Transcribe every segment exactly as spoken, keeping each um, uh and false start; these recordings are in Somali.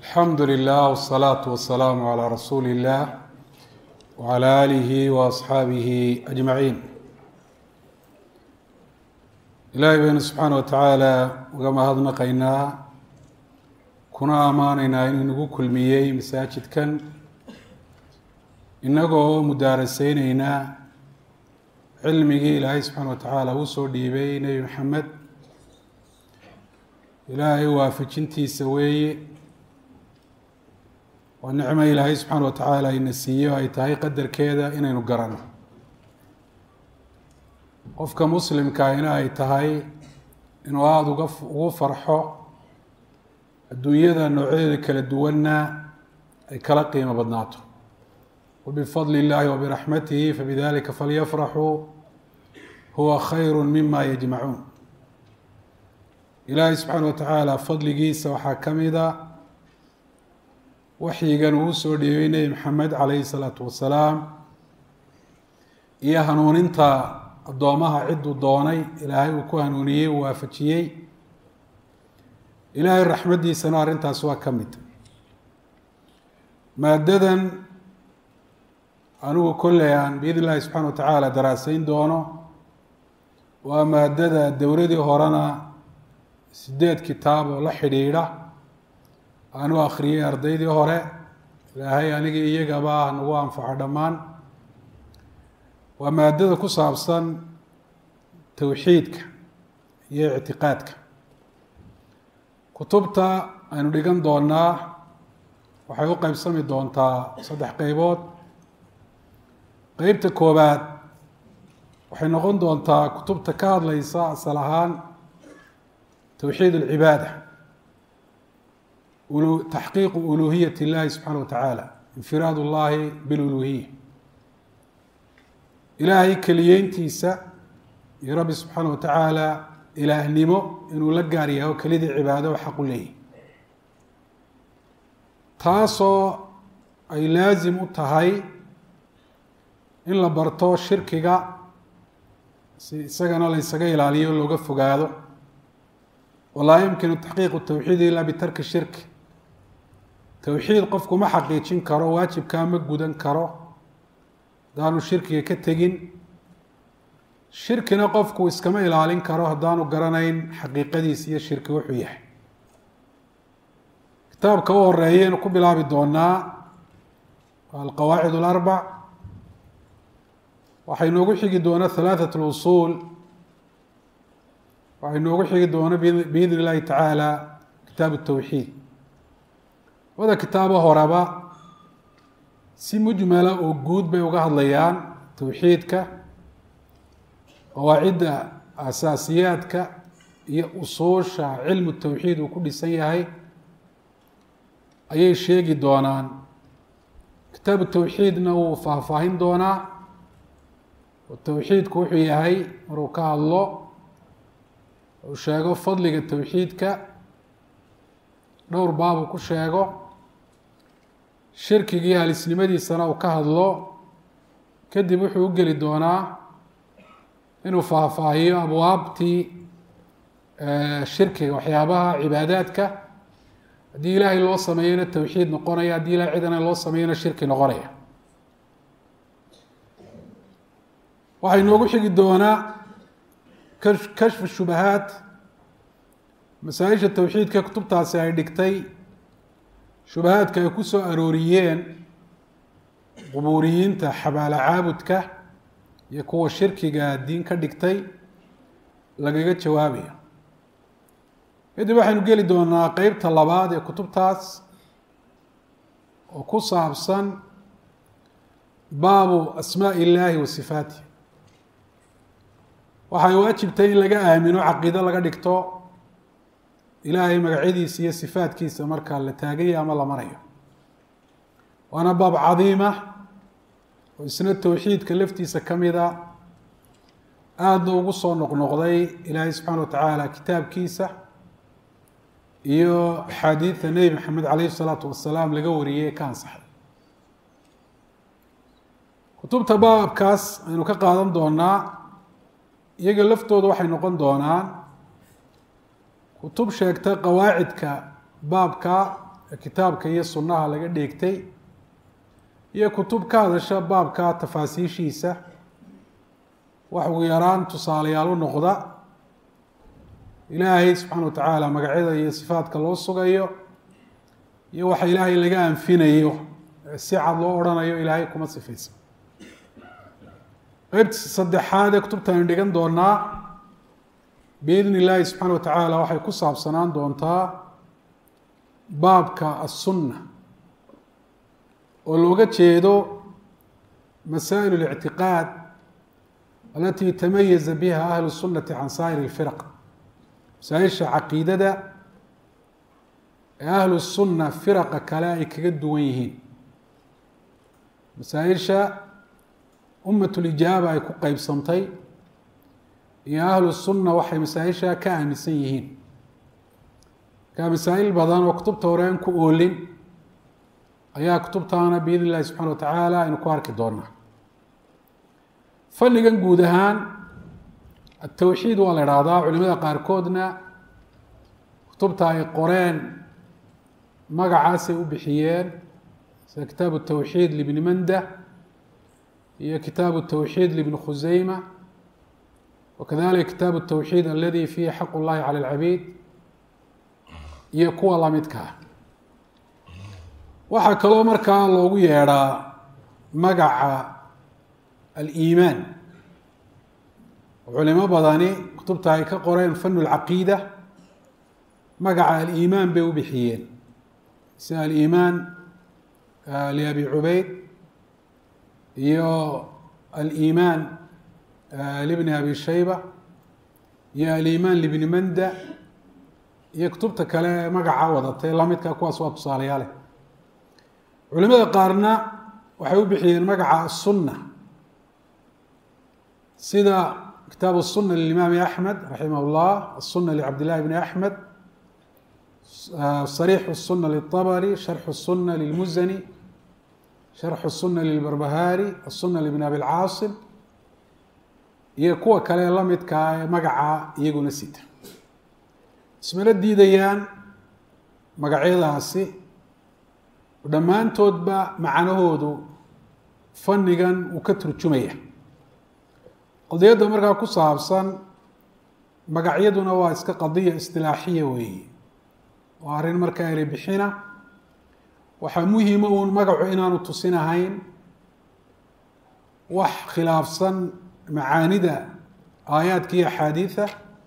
الحمد لله والصلاة والسلام على رسول الله وعلى آله وأصحابه أجمعين. إلهي بين سبحانه وتعالى وكما هذا قينا كنا أماننا إن نقول كل مية مساجد كان إنه مدارسين هنا علمي إلهي سبحانه وتعالى وصول ديبي نبي محمد إلهي وافجنتي سوي ونعمة إلهي سبحانه وتعالى إن السيئة أي تهي قدر كذا إن نقرن قفك مسلم كائنا أي تهي إنه هذا وقف وفرحه الدنيا ذا نوعية كلا دولنا أي كلا قيمة بدناته وبفضل الله وبرحمته فبذلك فليفرحوا هو خير مما يجمعون. إلهي سبحانه وتعالى فضل جيسة وحاكم ذا وحي كان وسو ديبي محمد عليه الصلاة والسلام إيا هنون انت الضوامها عدو الضواني إلهي وكو هنونيه ووافتشيه إلهي الرحمة دي سنار انت سوا كمت ماددا أنو كل يعني بإذن الله سبحانه وتعالى دراسين دونه وماددا الدورة دي هورانا سديد كتاب ولحديرة أنا أخري أرضي دي هوري لهي أنا جي يجابا نوام فعدمان ومادة كصابصا توحيدك هي اعتقادك كتبتا أنا ديجان دونا وحيوقع بسمي دونتا صدح قيبوت قيبت كوبات وحينغون دونتا كتبتا كاد ليسا صلاحان توحيد العبادة تحقيق ألوهية الله سبحانه وتعالى انفراد الله بالألوهية إلهي كليين تيسا يا رب سبحانه وتعالى إله نمو إنه لقاريها وكليد عبادة وحق له تاسو أي لازم تهي إن لبرتو الشركة سيساقنا ليساقا إلاليه ولو قفوا قادو ولا يمكن تحقيق التوحيد إلا بترك الشرك توحيد قفكو ما حقيقين كرو واجب كامل جودن كرو دانو الشرك يكتجين شركنا قفكو إسكما إلالين كرو دانو قرنين حقيقة دي سي الشرك وحويح كتاب كوه الرأيين وقبل عبد دونا القواعد الأربع وحينوغو حقي دونا ثلاثة الوصول وحينوغو حقي دونا بإذن الله تعالى كتاب التوحيد وهذا كتابه هربا سي مجملة وجود بيوجه الليان توحيدك قواعد أساسياتك هي أصول علم التوحيد وكل سيئة أي شيء دونان كتاب التوحيد نو فاهم دونا والتوحيد كوحي هاي مروكا الله وشاقو فضلك التوحيد ك نور بابو كشاقو شركي الإسلامي سنة وكهضلو كدب وحو قلي دونا إنو فاهفاهي أبوابتي الشركة وحيابها عباداتك دي إلهي الله سمينا التوحيد نقرية دي إلهي عدنا الله سمينا الشركة نقرية وحي نوغو حق دونا كشف الشبهات مسائل التوحيد ككتب تاسعي دكتي شبهات كيكسو أروريين قبوريين تحبال عابدك يكو الشركي قادين كدكتي لقيقات جوابية إذا بحي نقالي دونا قيب طلبات كتب تاس وكسو عبصان باب أسماء الله وصفاته وحي واجب تين لقا آمنوا عقيدة لقا دكتو إلهي مقعديس هي صفات كيسة مركا لتاقية أما الله مريا وأنا باب عظيمة وإسنة التوحيد كلفتي سكمدا آدو قصو نقنقضي إلهي سبحانه وتعالى كتاب كيسة إيو حديث النبي محمد عليه الصلاة والسلام لقوريه كان صحيح كتبت باب كاس إنو كقادم دونا يقل لفتو دوحي نقن دونان كتب شيكتا قواعدك بابك kitaabka iyo sunnaha laga dheegtay iyo kutub ka hadasha baabka tafaasiishiisa wax ugu yaraan tusaalayaal u noqda ilaahay subxaana wa tacaala magacyada iyo sifaadka loo sugayo iyo waxa ilaahay laga anfinayo si cad loo odhanayo ilaahay kuma sifaysan qaybta saddexaad ee kutubtaan dhigan doonaa biidni illaahi subxaana wa tacaala waxay ku saabsanaan doontaa baabka aلsunna oo looga jeedo masaa'il اlictiqaad alati tamayaza biha ahlu الsunati can saa'ir اlfiraq masaa-isha caqiidada ee ahlu الsunna firaqa kale ay kaga duwan yihiin masaa-isha ummat lijaaba ay ku qeybsantay iyo ahlu الsunna waxay masaa-isha ka aaminsan yihiin ka masaa-il badan oo kutubta hore aan ku oolin ayaa kutubtaana biidn illahi subxana wa tacaala aynu ku arki doonaa fannigan guud ahaan atawxiid waa la idhaahdaa culimada qaarkoodna kutubta ay qoreen magacaasay u bixiyeen sida kitaabu tawxiid libni manda iyo kitaabu tawxiid libni khuseyma wakadalika kitaabu tawxiid aladi fiihi xaq اllahi calى اlcabiid iyo kuwa lamidkaa waxaa kaloo markaa loogu yeedhaa magaca aliimaan culimo badani kutubta ay ka qoreen fanu lcaqiida magaca aliimaan bay u bixiyeen sida aliimaan liabi cubeyd iyo aliimaan libni abi shayba iyo aliimaan libni manda iyo kutubta kale magaca wadatay lamidka kuwaas waa tusaalayaale culimada qaarna waxay u bixiyeen magaca aلsunna sida kitaab الsunna lilimaami axmed raximah اllah aلsunna licabd llahi bni axmed صariix الsunna liلطabri sharxu الsunna lilmuzani sharxu الsunna lilbarbahaari aلsunna libni abi lcaasim iyo kuwa kale lamidkaa ee magaca iyaguna sita ismana diidayaan magacyadaasi dhammaantoodba macnahoodu fannigan uu ka turjumaya qadiyadda markaa ku saabsan magacyaduna waa iska qadiya istilaaxiya weeye oo arrin markaa ela bixina waxaa muhima uun magacu inaanu tusinahayn wax khilaafsan macaanida aayaadka iyo axaadiida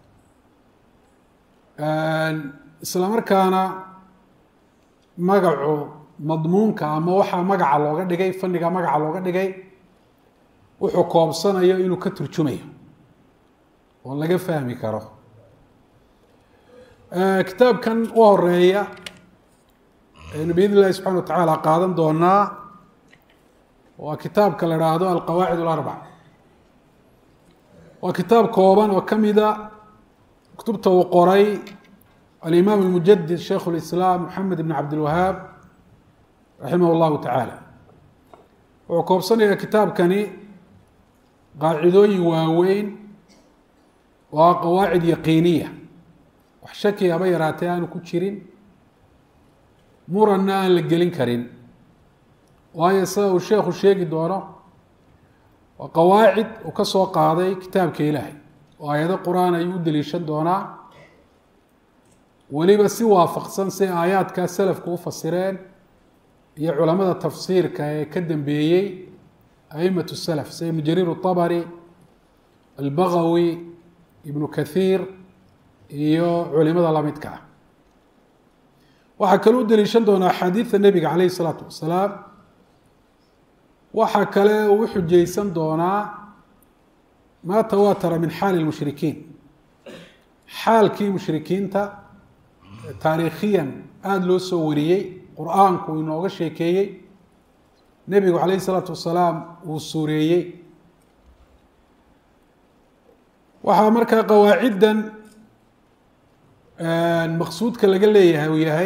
isla markaana magacu madmuunka ama waxaa magaca looga dhigay fanniga magaca looga dhigay wuxuu koobsanayo inuu ka turjumayo oo laga fahmi karo kitaabkan u horeeya aynu biidn illahi subxana wa tacaala qaadan doonaa waa kitaabka la haahdo alqawaacid اlarbac waa kitaab kooban oo kamida kutubta uu qoray alimaam اlmujadid sheikh اlislaam moxamed ibn cabdilwahaab raximah اllahu tacaala wuxuu koobsanayaa kitaabkani qaacidooyin waaweyn waa qawaacid yaqiiniya wax shaki haba yaraatee aanu ku jirin muranna aan la gelin karin waayo sida uu sheekhu sheegi doono waa qawaacid uu ka soo qaaday kitaabka ilaahay oo aayado qur-aan ayuu u deliishan doonaa weliba si waafaqsan si aayaadkaa salafku u fasireen iyo culamada tafsiirka ee ka dambeeyey aimatu salaf sida ibnu jariir الطabri albagawi ibnu kathiir iyo culimada lamidka ah waxaa kale u deliishan doonaa axaadiida nebiga calayh الsalaatu wasalaam waxaa kale uu xujaysan doonaa maa tawaatara min xaali اlmushrikiin xaalkii mushrikiinta taariikhiyan aada loo soo wariyey qur-aanku inooga sheekeeyey nebigu calayh الsalaatu wasalaam uu suureeyey waxaa markaa qawaaciddan maqsuudka laga leeyahay uu yahay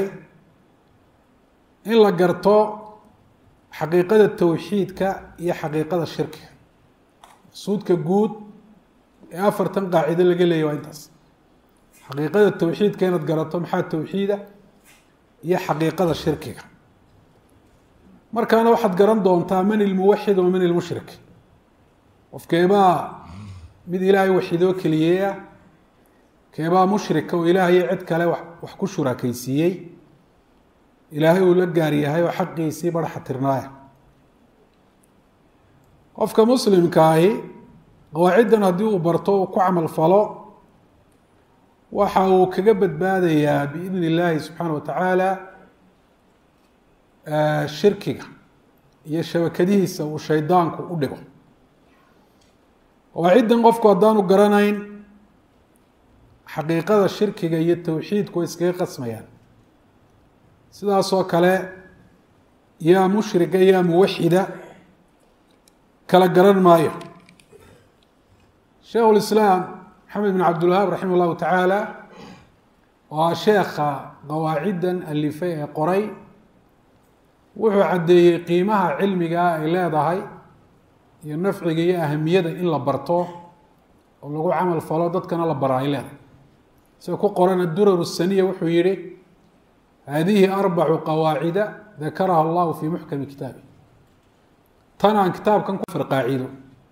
in la garto xaqiiqada towxiidka iyo xaqiiqada shirkiga maqsuudka guud ee afartan qaacido laga leeyahy waa intaas xaqiiqada towxiidka inaad garato maxaa towxiida iyo xaqiiqada shirkiga markaana waxaad garan doontaa man ilmuwaxid wa man ilmushrik qofkeebaa mid ilaahay waxidoo keliyeeya keebaa mushrika oo ilaahay cid kale wax ku shurakaysiiyey ilaahay uu la gaar yahay oo xaqiisii baraxa tirnaaya qofka muslimka ahi qawaaciddan haddii uu barto uu ku camal falo waxa uu kaga badbaadayaa biidni illaahi subxaana wa tacaala shirkiga iyo shabakadihiisa uu shaydaanku u dhigo qawaaciddan qofku haddaanu garanayn xaqiiqada shirkiga iyo towxiidku way iskaga qasmayaan sidaasoo kale yaa mushrika yaa muwaxida kala garan maayo sheekh ulislaam maxamed bin cabdilwahaab raximah allahu tacaala waa sheekha qawaaciddan alifay ee qoray wuxuu caddeeyey qiimaha cilmigaa ay leedahay iyo nafciga iyo ahamiyada in la barto oo lagu camal falo dadkana la bara ay leedahay sida ku qoran adurar saniya wuxuu yihi hadihi arbacu qawaacida dakaraha allahu fi muxkami kitaabi tan aan kitaabkan ku afar qaacido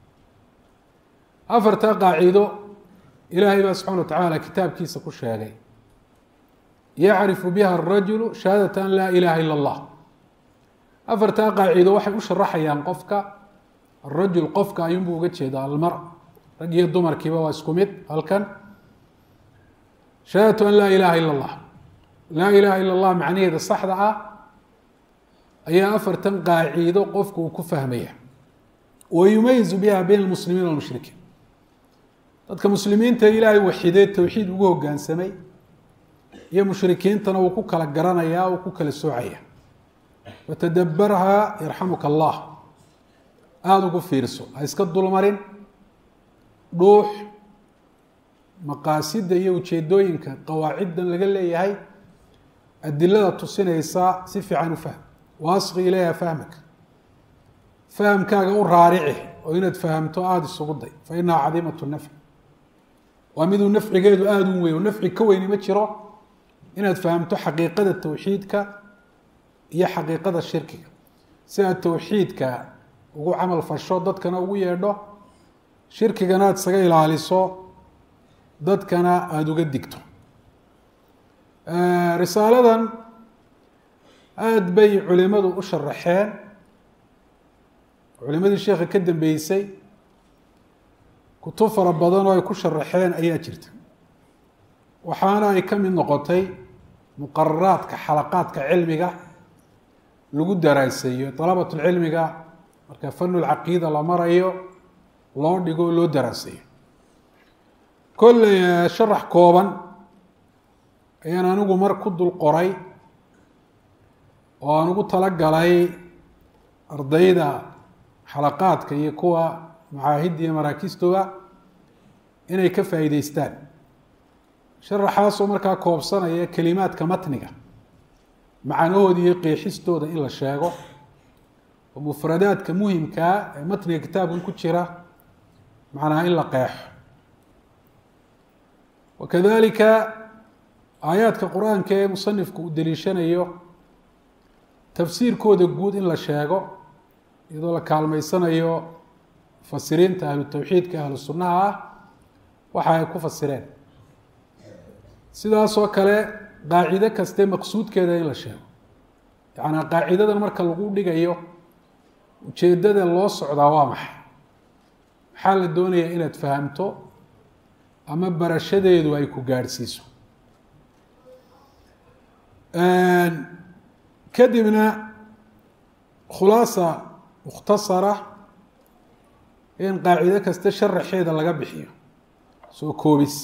afartaa qaacido ilaahay baa subxana wa tacaala kitaabkiisa ku sheegay yacrifu biha arajulu shahaadata an laa ilaha ila allah afartaa qaacido waxay u sharaxayaan qofka arajul qofka ayuunbuu uga jeedaa almar rag iyo dumarkiiba waa isku mid halkan shahaadatu an laa ilaha ila allah laa ilaha ila allah macnaheeda saxda ah ayaa afartan qaaciido qofku uu ku fahmaya wa yumayizu biha bayna almuslimiin walmushrikiin dadka muslimiinta ilaahay waxidee towxiid ugu hoggaansamay iyo mushrikiintana uu ku kala garanayaa uu ku kala soocaya watadabbarha yarxamuka allah aada ugu fiirso ha iska dulmarin dhuux maqaasida iyo ujeedooyinka qawaaciddan laga leeyahay adilada tusinaysa si fiican u fahm waasqi ilayha fahmaka fahamkaaga u raarici oo inaad fahamto aada isugu day fa inaha cadiimatu nafci waa miduu nafcigeedu aada u weyn oo nafci ka weyni ma jiro inaad fahamto xaqiiqada towxiidka iyo xaqiiqada shirkiga si aad towxiidka ugu camal fasho dadkana ugu yeedho shirkigana aada isaga ilaaliso dadkana aada uga digto risaaladan aada bay culimadu u sharaxeen culimadii sheekha ka dambeysay kutub fara badan oo ay ku sharaxeen ayaa jirta waxaana ay ka mid noqotay muqararaadka xalaqaadka cilmiga lagu daraaseeyo dalabatulcilmiga marka fanulcaqiida la marayo loo dhigo o loo daraaseeyo kolley sharax kooban ayaan anigu mar ku dul qoray oo aan ugu talagalay ardayda xalaqaadka iyo kuwa macaahidda iyo maraakistoda inay ka faa'iideystaan sharaxaasoo markaa koobsanaya kelimaadka matniga macnahooda iyo qeexistooda in la sheego oo mufradaadka muhimkaa ee matniga kitaabkan ku jira macnaha in la qeexo wakadalika aayaadka qur-aanka ee musanifku uu daliishanayo tafsiirkooda guud in la sheego iyadoo la kaalmeysanayo mufasiriinta ahlu tawxiidka ahlu sunnaha ah waxa ay ku fasireen sidaasoo kale qaacido kaste maqsuudkeeda in la sheego yacnaa qaacidadan marka lagu dhigayo ujeeddada loo socdaa waa maxay maxaa la doonayaa inaad fahamto ama barashadeedu ay ku gaadhsiiso kadibna khulaasa mukhtasara in qaacido kasta sharaxeeda laga bixiyo soo koobis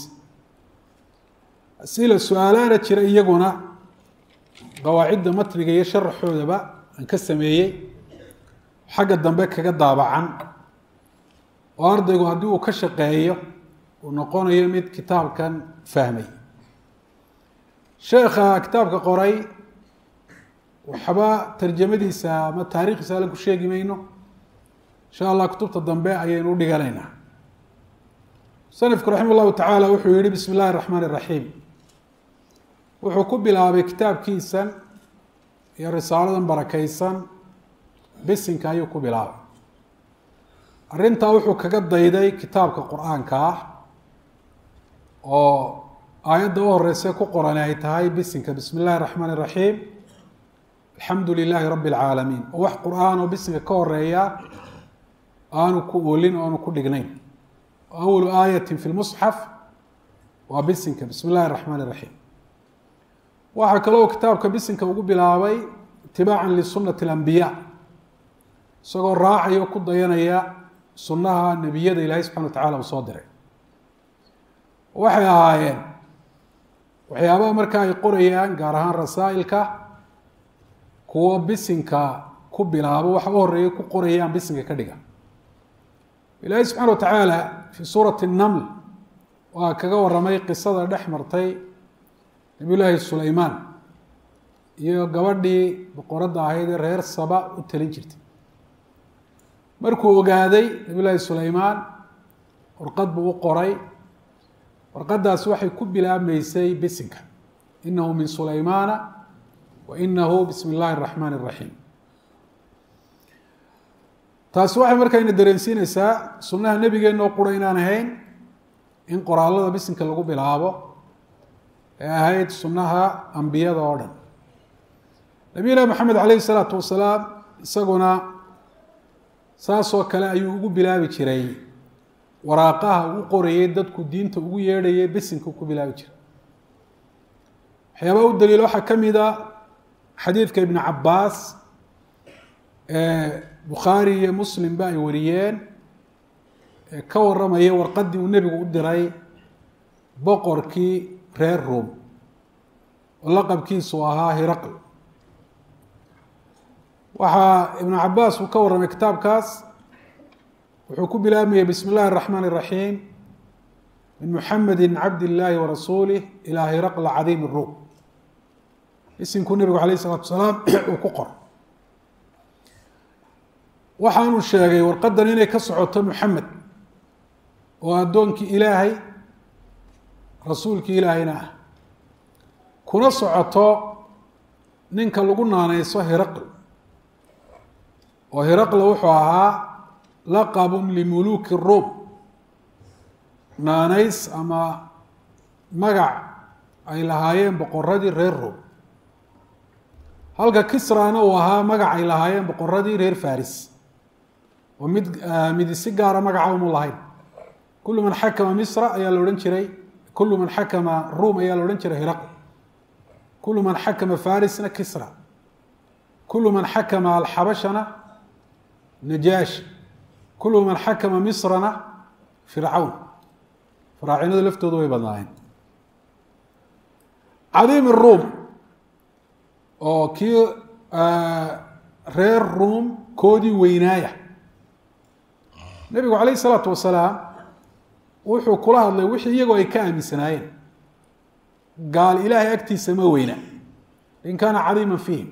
sila su-aalaana jira iyaguna qawaacidda matniga iyo sharaxoodaba aan ka sameeyey xagga dambe kaga daabacan oo ardaygu haddii uu ka shaqeeyo uu noqonayo mid kitaabkan fahmay sheekha kitaabka qoray waxba tarjamadiisa ama taarikhdiisa alan ku sheegi mayno insha allah kutubta dambe ayaynu u dhiganaynaa musanifku raxima llahu tacaala wuxuu yihi bismi illahi raxmaan iraxiim wuxuu ku bilaabay kitaabkiisan iyo risaaladan barakaysan bisinka ayuu ku bilaabay. arrintaa wuxuu kaga dayday kitaabka qur-aanka ah oo aayadda u horeysa ku qoran ay tahay bisinka bismi illaahi raxmaan iraxiim alxamdu lilaahi rabbi alcaalamiin, oo wax qur-aan oo bisinka ka horeeya aanu ku oolin o aanu ku dhignayn. awalu aayatin fi lmusxaf waa bisinka bismi illaahi raxmaan iraxiim. waxaa kaloo kitaabka bisinka ugu bilaabay itibaacan lisunati alambiyaa, isagoo raacaya o ku dayanaya sunnaha nebiyada ilaahay subxana wa tacala uu soo diray. waxay ahaayeen waxyaabaha marka ay qorayaan gaar ahaan rasaa'ilka kuwo bisinka ku bilaabo waxa u horeeya ku qorayaan bisinka ka dhiga. ilaahay subxana wa tacaala fii suurati naml waa kaga waramay qisada dhex martay nabiy llaahi sulaymaan iyo gabadhii boqoradda ahayd ee reer saba u talin jirtay. markuu ogaaday nabiy llaahi sulaymaan warqad buu u qoray. warqadaas waxay ku bilaabmeysay bisinka, inahu min sulaymaana wa inahu bismi illaahi araxmaan iraxiim. taasi waxay markayna dareensiineysaa sunnaha nebigeenna oo qura inaan ahayn in qoraalada bisinka lagu bilaabo ee ahayd sunnaha ambiyada oo dhan. nabiy llahi maxamed caleyhi salaatu wasalaam isaguna saasoo kale ayuu ugu bilaabi jiray waraaqaha ugu qorayay dadku diinta ugu yeedhayay bisinka ku bilaabi jiray. waxyaabaa u daliil waxaa ka mid a xadiidka ibnu cabaas ee bukhaari iyo muslimba ay wariyeen ee ka waramaya warqaddii uu nebigu u diray boqorkii reer ruom oo laqabkiisu ahaa hiraql. waxaa ibnu cabaas uu ka warramay kitaabkaas wuxuu ku bilaabmayay bismi illaahi araxmaan iraxiim min muxamedi cabd illaahi warasuulih ilaa hiraqla cadiim ruum. isinkuu nebigu alayh isalaatu wasalaam uu ku qor. waxaanu sheegay warqadan inay ka socoto muxamed oo addoonkii ilaahay rasuulkii ilaahayna ah, kuna socoto ninka lagu naaneyso hiraql, oo hiraqla wuxuu ahaa laqabun limuluuki ruum, naanays ama magac ay lahaayeen boqoradii reer ruum, halka kisrana uu ahaa magac ay lahaayeen boqoradii reer faris oo mid midi si gaara magaca umu lahayn. kulu man xakama misra ayaa la odhan jiray, kulu man xakama ruum ayaa la odhan jiray hiraql, kulu man xakama farisna kisra, kulu man xakama alxabashana najaash, kulu man xakama misrana fircawn. faraacinadu laftoodu way badnaayeen. cadiim ruum oo kii reer ruum koodii weynaaya. nebigu calayh isalaatu wasalaam wuxuu kula hadlay wixii iyagoo ay ka aaminsanaayeen. gaal ilaahay agtiisa ma weyna in kaana cadiiman fiihim.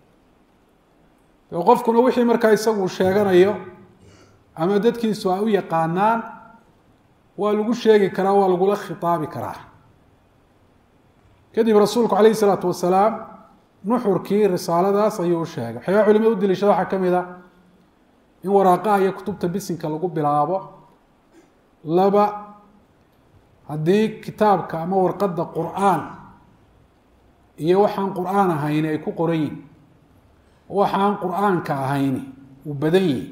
qofkuna wixii markaa isagu sheeganayo ama dadkiisu ay u yaqaanaan waa lagu sheegi karaa, waa lagula khitaabi karaa. kadib rasuulku calayhi salaatu wasalaam nuxurkii risaaladaas ayuu u sheegay. waxyaaba culimada u daliishada waxaa ka mid a in waraaqaha iyo kutubta bisinka lagu bilaabo. laba, haddii kitaabka ama warqadda qur-aan iyo waxaan qur-aan ahayni ay ku qoran yihin, waxaan qur-aanka ahayni uu badan yihi,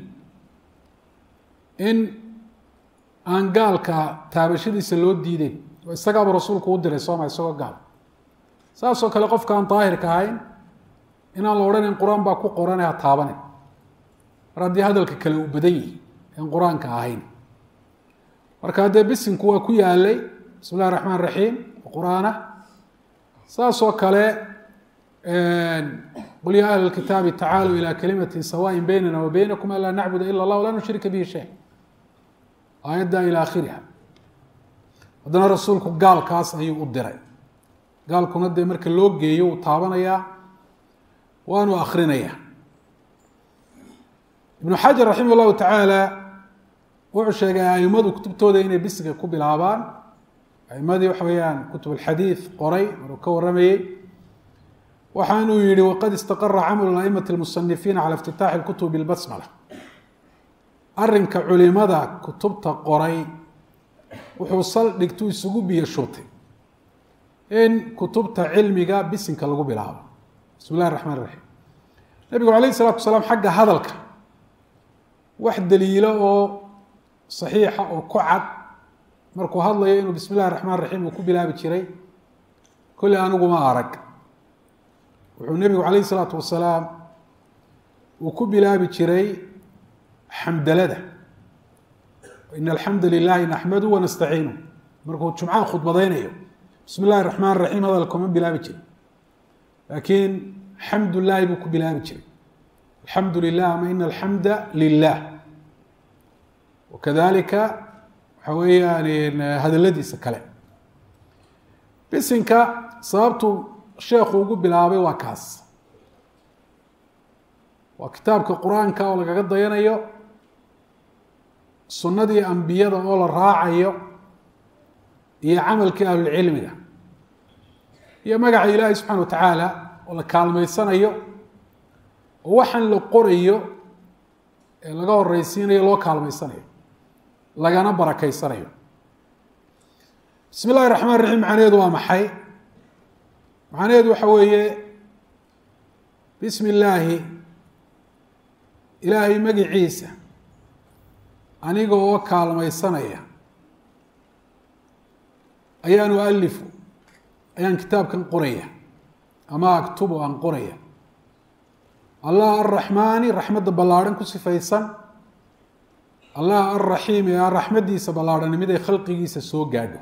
in aan gaalka taabashadiisa loo diideyn oo isagaaba rasuulku u diray sooma isagoo gaal. saasoo kale qofka aan daahirka ahayn inaan la odhanin qur-aan baa ku qorane ha taabanin, mar haddii hadalka kale uu badan yihi aan qur-aanka ahayn. marka haddee bisinku waa ku yaalay bismi illahi raxmaan raxiim qur-aanah. saasoo kale qul yaa ahla lkitaabi tacaaluu ilaa kalimatin sawaaءin baynana wa baynakum an laa nacbuda ila allah walaa nushrika bihi shay, aayadda ilaa akhiriha. haddana rasuulku gaalkaas ayuu u diray. gaalkuna dee marka loo geeyo uu taabanayaa waanu akrinayaa. ibnu xajar raximah llahu tacaala wuxuu sheegay aimadu kutubtooda inay bisinka ku bilaabaan. aimadii waxa weeyaan kutub alxadiid qoray maruu ka waramayey waxaanuu yihi waqad istaqara camalu aimati اlmusanifiina cala اftitaaxi اlkutub bilbasmala arinka culimada kutubta qoray wuxuu saldhigtu isugu biyo shurtay in kutubta cilmiga bisinka lagu bilaabo bismi اllahi الraxmaan الraxiim nabigu alayh الsalatu wasalaam xagga hadalka wax daliilo oo saxiixa oo ku cad markuu hadlayo inuu bismi اllahi الraxmaan الraxiim uu ku bilaabi jiray kolley aniguma arag wuxuu nebigu calayh الsalaatu wasalaam uu ku bilaabi jiray xamdalada in alxamda lilahi naxmadu wanastaciinu markuu jumcaha khudbadaynayo bismi اllahi الraxmaan الraxiim hadalka uma bilaabi jiray laakiin xamdu llaahi buu ku bilaabi jiray alxamdu lilah ama ina alxamda lilah wakadalika waxa weeyaan hadaladiisa kale bisinka sababtu sheekhu ugu bilaabay waa kaas waa kitaabka qur-aanka oo lagaga dayanayo sunnadii ambiyada oo la raacayo iyo camalkii ahlulcilmiga iyo magaca ilaahi subxana wa tacaala oo la kaalmaysanayo oo waxaan la qorayo ee laga horeysiinayo loo kaalmaysanayo lagana barakeysanayo bismi اllahi الraxmaan الraxiim macnaheedu waa maxay macnaheedu waxa weeye bismi illaahi ilaahay magiciisa aniga oo kaalmaysanaya ayaan ualifu ayaan kitaabkan qoraya ama aktubo aan qoraya allah arraxmaani raxmadda ballaarhan ku sifaysan allah alraxiim ee aan raxmaddiisa ballaarhani mid ay khalqigiisa soo gaadho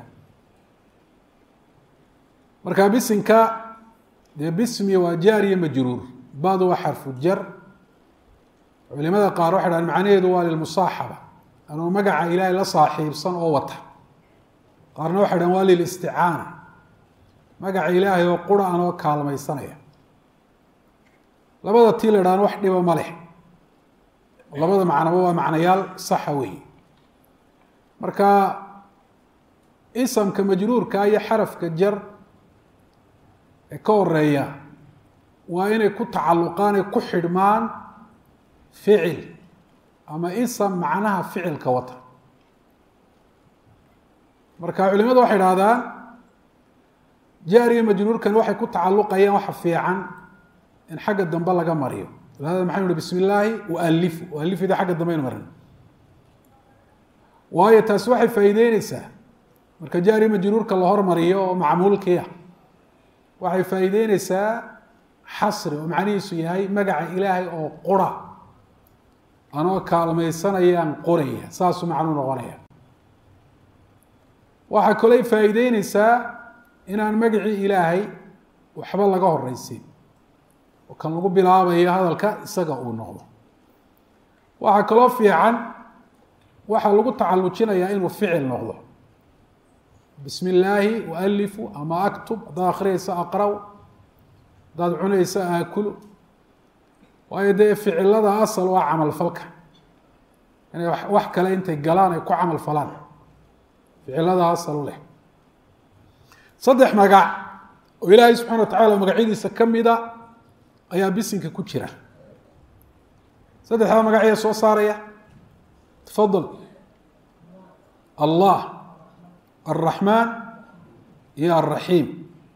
marka bisinka dee bismi waa jaar iyo majruur badu waa xarfu jar culimada qaar waxay dhahan macnaheedu waa lilmusaaxaba anuu magaca ilaahay la saaxiibsan oo wata qaarna waxay dhahan waa lilisticaana magaca ilaahay oo qura anoo kaalmaysanaya labada tii la dhahan wax dhiba ma leh labada macnaba waa macnayaal saxa weeye marka isamka majruurka iyo xarafka jar ee ka horeeya waa inay ku tacalluqaan ay ku xidhmaan ficil ama isam macnaha ficilka wata marka culimadu waxay idhahdaan jaar iyo majruurkan waxay ku tacalluqayaan waxa fiican in xagga dambe laga mariyo hada maxaynu hi bismi illaahi ualifu ualifida xagga dambe aynu marin waayo taasi waxay faa'iideyneysaa marka jaar iyo majruurka la hormariyo oo macmuulkiia waxay faa'iideyneysaa xasri oo macnihiisu yahay magaca ilaahay oo qura anoo kaalmaysanayaan qoraya saasuu macnuu noqonaya waxaa kaley faa'iideyneysaa inaan magacii ilaahay waxba laga horeysin oo kan lagu bilaabayo hadalka isaga uu noqdo waxaa kaloo fiican waxaa lagu tacallujinayaa inuu ficil noqdo bismi illaahi ualifu ama aktub haddaad akhriyeysa aqraw haddaad cunaysa aakulu waayo dee ficilada asal waa camal falka inay wax kale intay galaan ay ku camal falaan ficilada asal u leh saddex magac oo ilaahay subxana wa tacaala magacyadiisa ka mida ayaa bisinka ku jira saddexdaa magac ayaa soo saaraya tafadal allah الرحمن iyo الرaحيم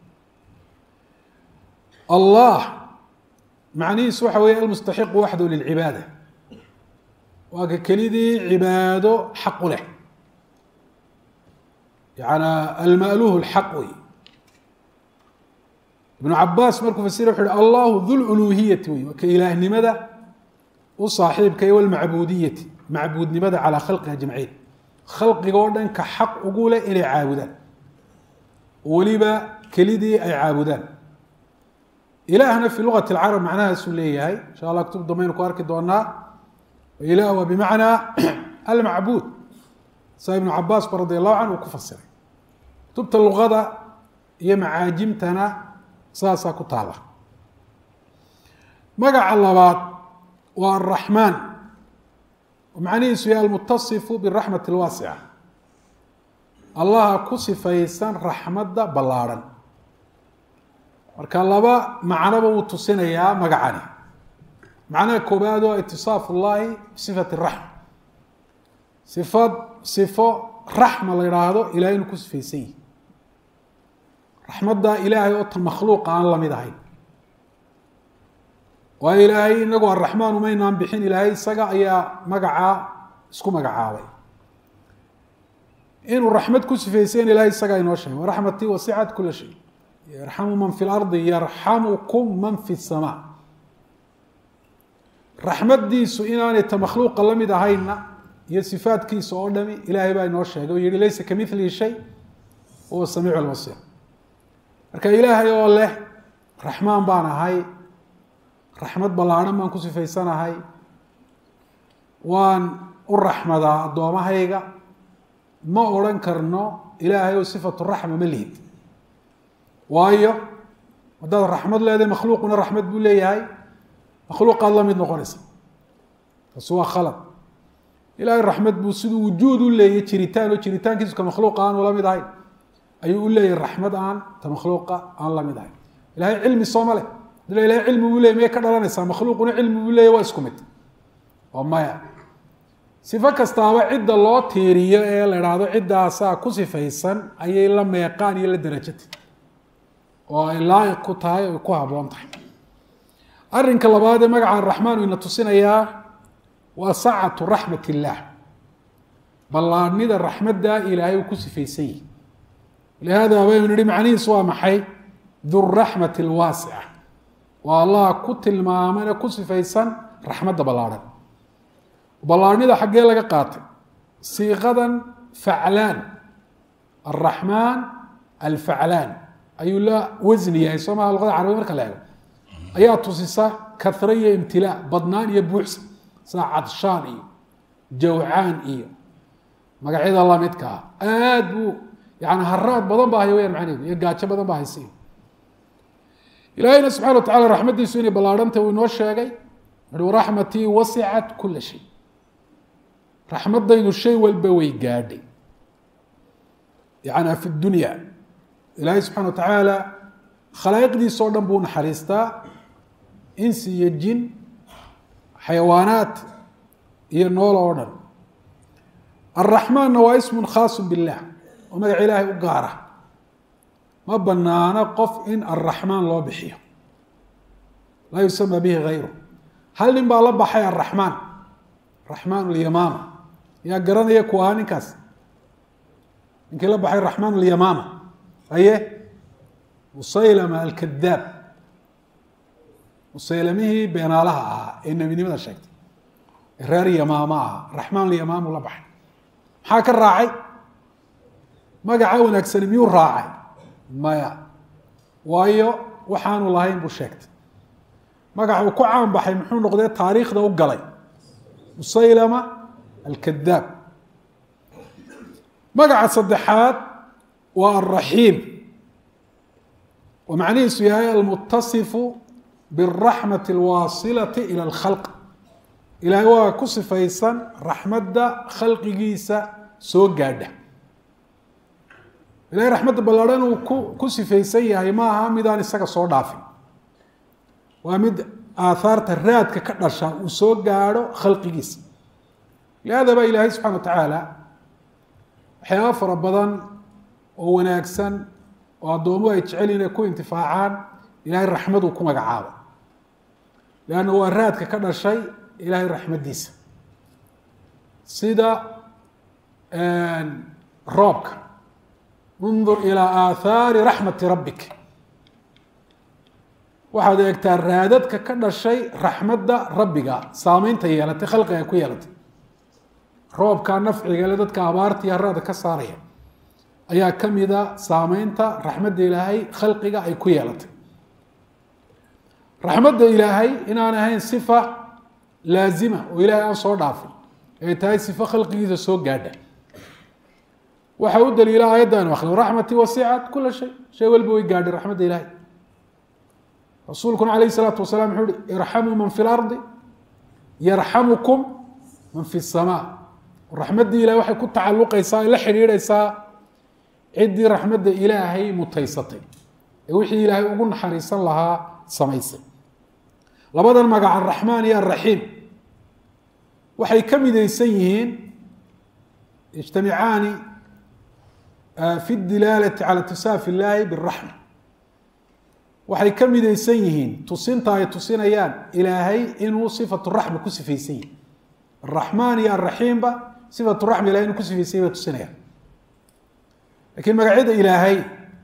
الله macnihiisu waxa weeye almustaxiqu waxdu lilcibaada waa ka kelidii cibaado xaq u leh yana alma'luh اlxaq wey ibnu cabaas markuu fasira wuxu uhi allahu du luluhiyati wey waa ka ilaahnimada u saaxiibka iyo walmacbudiyati macbuudnimada calaa khalqiha ajmaciin khalqiga oo dhan ka xaq ugu leh inay caabudaan weliba kelidii ay caabudaan ilaahna fi lugati اlcarab macnahaasuu leeyahay insha allah kutub dambaynu ku arki doonaa ilah waa bimacnaa almacbuud saa ibnu cabaas ba radi allahu canhu uu ku fasiray kutubta luqada iyo macaajimtana saasaa ku taala magaca labaad waa araxmaan macnihiisu yahay almutasifu biraxmati اlwaasica allaha ku sifaysan raxmadda ballaarhan marka laba macnaba uu tusinayaa magacani macnaha koobaad oo itisaafu llahi bisifati raxma sifad sifo raxma la yidhaahdo ilahay inuu ku sifaysan yahi raxmadda ilaahay oo ta makhluuqa aan lamid ahayn waayo ilaahay inagu araxmaan umaynaan bixin ilaahay isaga ayaa magacaa isku magacaabay inuu raxmad ku sifaysan ilahay isagaa inoo sheegay waraxmatii wasicat kula shay yarxamu man fi lardi yarxamukum man fi samaa raxmadiisu inaanay ta makhluuqa la mid ahaynna iyo sifaadkiisa oo dhami ilaahay baa inoo sheegay oo yihi laysa kamilihi shay huwa samiicu lbasiir marka ilaahay oo leh raxmaan baan ahay raxmad ballaadhan baan ku sifaysanahay waan u raxmadaa addoomahayga ma odhan karno ilaahay oo sifatu raxma ma lihid waayo haddaad raxmad leedahay makhluuquna raxmad buu leeyahay makhluuqaad la mid noqonaysa taasi waa khalad ilaahay raxmad buu siduu wujuud u leeyahy jiritaan oo jiritaankiisu ka makhluuqa aan ula mid ahayn ayuu u leeyahay raxmad aan ta makhluuqa aan la mid ahayn ilahay cilmi sooma leh dila ilahay cilmi buu leeyay miyay ka dhalanaysaa makhluuquna cilmi buu leeyahy waa isku mid oo maya sifo kastaaba cidda loo tiiriyo ee la idhaahdo ciddaasaa ku sifaysan ayay la meeqaan iyo la darajata oo ay laayiq ku tahay oy ku habboon tahay arrinka labaad ee magaca araxmaan ina tusinayaa waa sacatu raxmat illaah ballaadhnida raxmadda ilaahay uu ku sifaysan yihi lihaada baynu nihi macnihiisu waa maxay duraxmati alwaasica waa allah ku tilmaamane ku sifaysan raxmadda ballaadhan ballaadhnida xaggee laga qaatay siiqadan faclaan araxmaan alfaclaan ayuu la wasni yahay soo maha luqada carabiya marka la eego ayaa tusisa kahre iyo imtilaa badnaan iyo buuxsa sida cadshaan iyo jawcaan iyo magacyada lamidkaa aad buu yani haraad badan baa haya weyaan macnehedu iyo gaajo badan baa haysiyo ilaahayna subxana wa tacala raxmaddiisu inay ballaadhantay uu inoo sheegay wuxuui raxmatii wasicat kula shay raxmadaydu shay walba way gaadhay yani fi dunya ilaahay subxana wa tacaala khalaa'iqdiisa oo dhan buu naxariistaa insi iyo jin xayawaanaat iyo nool oo dhan araxmaanna waa ismun khaasu billah oo magaca ilaahay u gaara ma banaano qof in araxmaan loo bixiyo laa yusama bihi hayru hal nin baa la baxay araxmaan raxmaan lyamaama yaa garanaya ku ahaa ninkaas ninkii la baxay raxmaan lyamaama aye musaylama alkadaab musaylamihii beenaalaha ahaa ee nebinimada sheegtay reer yamaama ahaa raxmaan lyamaamu la baxay maxaa ka raacay magaca wanaagsani miyuu raacay maya waayo waxaanu lahayn buu sheegtay magaca uu ku caan baxay muxuu noqdee taariikhda u galay musaylama alkadaab magaca saddexaad waa alraxiim oo macnihiisu yahay almutasifu biاraxmati alwaasilati ila alkhalq ilaahay waa ku sifaysan raxmadda khalqigiisa soo gaadha ilahay raxmadda ballaadhan uu ku ku sifaysan yahay ma aha midaan isaga soo dhaafin waa mid aathaarta raadka ka dhasha uu soo gaadho khalqigiisa lihaada baa ilaahay subxana wa tacaala waxyaaba fara badan oo wanaagsan oo addoomuhu ay jecel inay ku intifaacaan ilahay raxmaduu ku magacaabo leanna waa raadka ka dhashay ilahay raxmaddiisa sida roobka undur ilaa aathaari raxmati rabbik waxaad eegtaa raadadka ka dhashay raxmadda rabbiga saameynta yeelatay khalqiga ay ku yeelatay roobkaa nafciga le dadka abaarta iyo haraada ka saaraya ayaa ka mida saameynta raxmadda ilaahay khalqiga ay ku yeelatay raxmadda ilaahay inaan ahayn sifa laazima oo ilaahay aan soo dhaafin ay tahay sifo khalqigiisa soo gaadha waxa u daliila aayaddan akri raxmatii wasicat kula shay shay walba way gaadhay raxmadda ilaahay rasuulkuna calayh isalaatu wasalaam wuxuu uhi irxamuu man fi lardi yarxamukum man fi samaa raxmaddii ilahay waxay ku tacalluqaysaa ay la xidhiidhaysaa ciddii raxmadda ilaahay mutaysatay wixii ilaahay ugu naxariisan lahaa samaysay. labadan magac araxmaan iyo araxiim waxay ka midaysan yihiin ijtamicaani fi dilaalati cala itisaafi illaahi biraxma. waxay ka midaysan yihiin tusinta ay tusinayaan ilaahay inuu sifatu raxma ku sifaysan yihi. araxmaan iyo araxiimba sifatu raxma ilahay inuu ku sifaysan yahy bay tusinayaan. lakiin magacyada ilaahay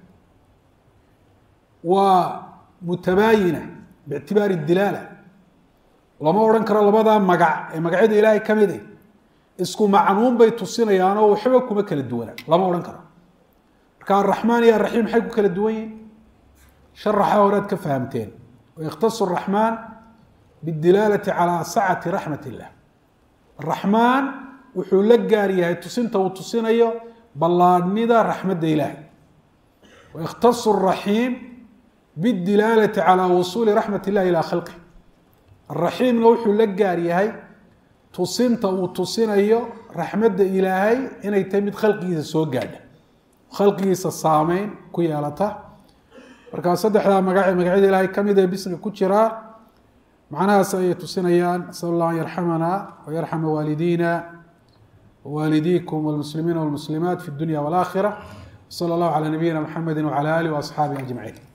waa mutabaayina biictibaari dilaala. lama odhan karo labadaa magac ee magacyada ilaahay ka mid ah isku macnuun bay tusinayaanoo waxba kuma kala duwanaan, lama odhan karo. marka araxmaan iyo araxiim maxay ku kala duwan yihin? sharaxa horead ka fahamteen. wayakhtasu araxmaan bidilaalati calaa sacati raxmat illah. araxmaan wuxuu la gaar yahay tusinta uu tusinayo ballaadhnida raxmadda ilaahay. wayakhtasu araxiim bidilaalati calaa wusuuli raxmat illahi ilaa khalqih. araxiimna wuxuu la gaar yahay tusinta uu tusinayo raxmadda ilaahay inay tahay mid khalqigiisa soo gaadha, khalqigiisa saameyn ku yeelata. markaa saddexdaa magace magacyada ilaahay ka mid ee bismiga ku jiraa macnahaas ayay tusinayaan. nasal allah an yarxamana wayarxama waalidiina wawaalidiikum walmuslimiina walmuslimaat fi dunya walaakhira. sala allahu calaa nabiyina maxamedi wacala alih waasxaabihi ajmaciin.